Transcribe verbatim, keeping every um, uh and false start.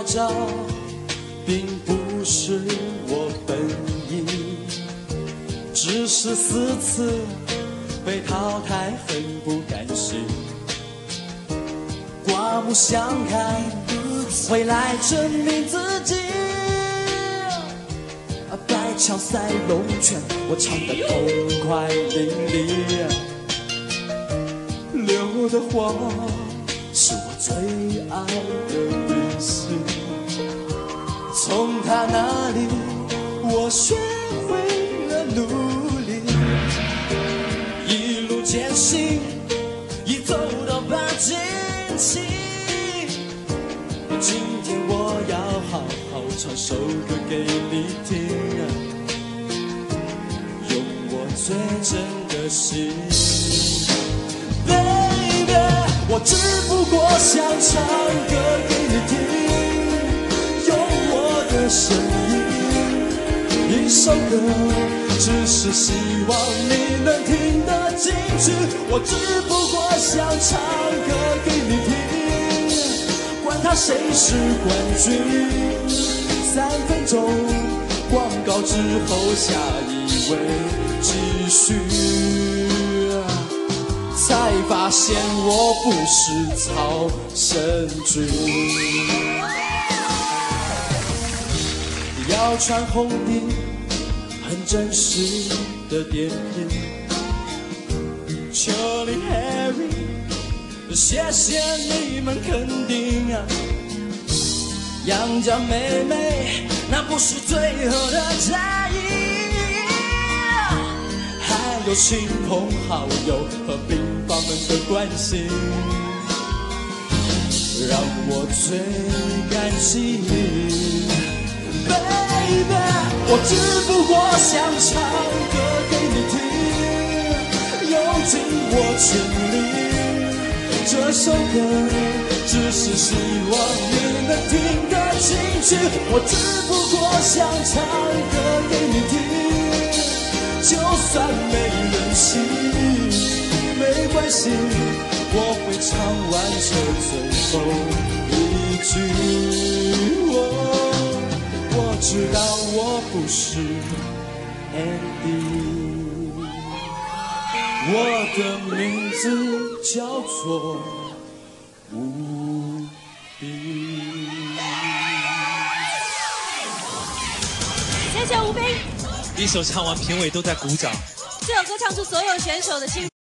找，并不是我本意，只是四次被淘汰，很不甘心。刮目相看，回来证明自己。百枪赛龙拳，我唱得痛快淋漓。流的花是我最爱的明星，从他那里我学会了努力，一路艰辛，一走到八斤七。今天我要好好唱首歌给你听，用我最真的心。Baby， 我只不过想唱歌给你听，用我的声音，一首歌，只是希望你能听得进去。我只不过想唱歌给你听，管他谁是冠军。三分钟广告之后，下一位继续。才发现我不是曹生君，要穿红底，很真实的点评。Charlie Harry， 谢谢你们肯定啊。杨家妹妹，那不是最后的差异。还有亲朋好友和兵法们的关心，让我最感激。Baby， 我只不过想唱歌给你听，用尽我全力。这首歌只是希望你能听得进去，我只不过想唱歌给你听，就算没人信没关系，我会唱完这最后一句。我我知道我不是 Andy， 我的名字叫做无敌。 谢谢吴斌。 一首唱完，评委都在鼓掌。 这首歌唱出所有选手的心。